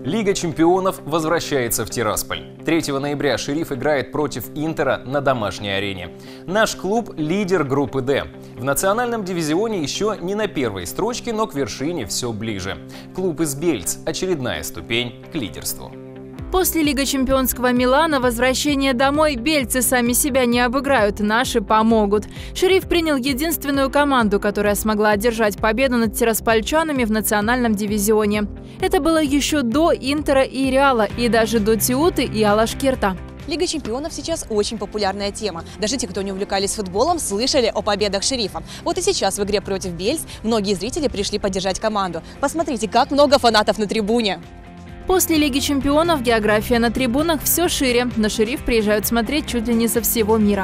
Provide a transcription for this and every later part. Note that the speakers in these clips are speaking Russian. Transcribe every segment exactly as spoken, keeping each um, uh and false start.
Лига чемпионов возвращается в Тирасполь. третьего ноября «Шериф» играет против «Интера» на домашней арене. Наш клуб – лидер группы «Д». В национальном дивизионе еще не на первой строчке, но к вершине все ближе. Клуб из Бельц – очередная ступень к лидерству. После Лиги чемпионского Милана возвращение домой бельцы сами себя не обыграют, наши помогут. «Шериф» принял единственную команду, которая смогла одержать победу над тираспольчанами в национальном дивизионе. Это было еще до «Интера» и «Реала», и даже до «Тиуты» и «Алашкерта». Лига чемпионов сейчас очень популярная тема. Даже те, кто не увлекались футболом, слышали о победах «Шерифа». Вот и сейчас в игре против Бельц многие зрители пришли поддержать команду. Посмотрите, как много фанатов на трибуне. После Лиги чемпионов география на трибунах все шире. На «Шериф» приезжают смотреть чуть ли не со всего мира.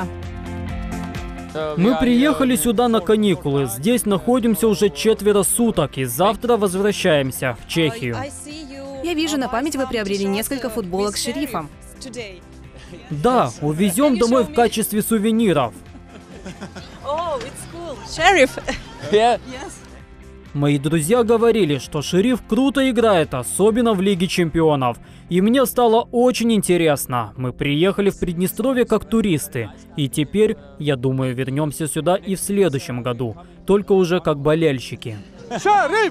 Мы приехали сюда на каникулы. Здесь находимся уже четверо суток и завтра возвращаемся в Чехию. Я вижу, на память вы приобрели несколько футболок с «Шерифом». Да, увезем домой в качестве сувениров. «Шериф». Мои друзья говорили, что «Шериф» круто играет, особенно в Лиге чемпионов. И мне стало очень интересно. Мы приехали в Приднестровье как туристы. И теперь, я думаю, вернемся сюда и в следующем году. Только уже как болельщики. А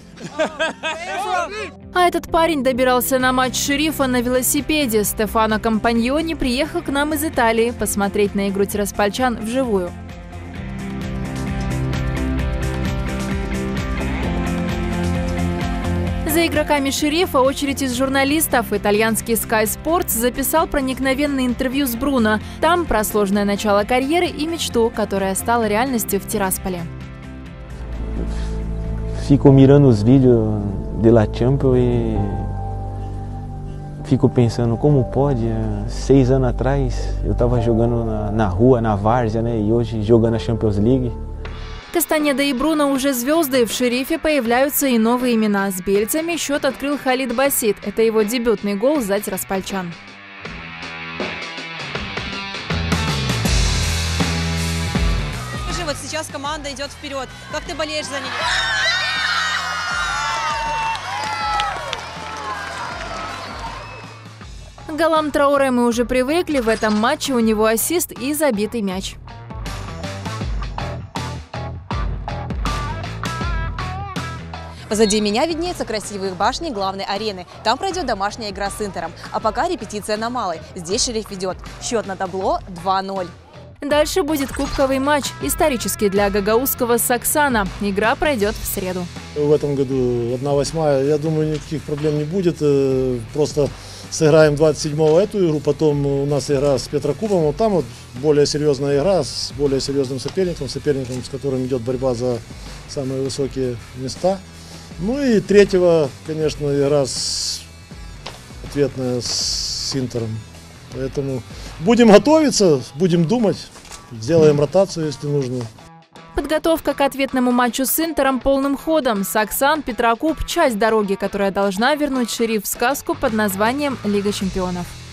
этот парень добирался на матч «Шерифа» на велосипеде. Стефано Компаньони приехал к нам из Италии посмотреть на игру тираспольчан вживую. За игроками «Шерифа» очередь из журналистов. Итальянский Sky Sports записал проникновенное интервью с Бруно. Там про сложное начало карьеры и мечту, которая стала реальностью в Тирасполе. Fico mirando os vídeos de La Champions e fico pensando como pode. Seis anos atrás eu estava jogando na, na rua, na várzea, né? E hoje jogando a Champions League. Кастанеда и Бруно уже звезды. В «Шерифе» появляются и новые имена. С бельцами счет открыл Халид Басит. Это его дебютный гол за тираспольчан. Скажи, вот сейчас команда идет вперед. Как ты болеешь за них? К голам Трауре мы уже привыкли. В этом матче у него ассист и забитый мяч. Позади меня виднеются красивые башни главной арены. Там пройдет домашняя игра с «Интером». А пока репетиция на малой. Здесь «Шериф» ведет. Счет на табло два ноль. Дальше будет кубковый матч, исторический для гагаузского «Саксана». Игра пройдет в среду. В этом году одна восьмая. Я думаю, никаких проблем не будет. Просто сыграем двадцать седьмого эту игру, потом у нас игра с Петрокубом. Вот там вот более серьезная игра с более серьезным соперником, соперником, с которым идет борьба за самые высокие места. Ну и третьего, конечно, игра с... ответная с «Интером». Поэтому будем готовиться, будем думать, сделаем ротацию, если нужно. Подготовка к ответному матчу с «Интером» полным ходом. Саксан, Петрокуб – часть дороги, которая должна вернуть «Шериф» в сказку под названием «Лига чемпионов».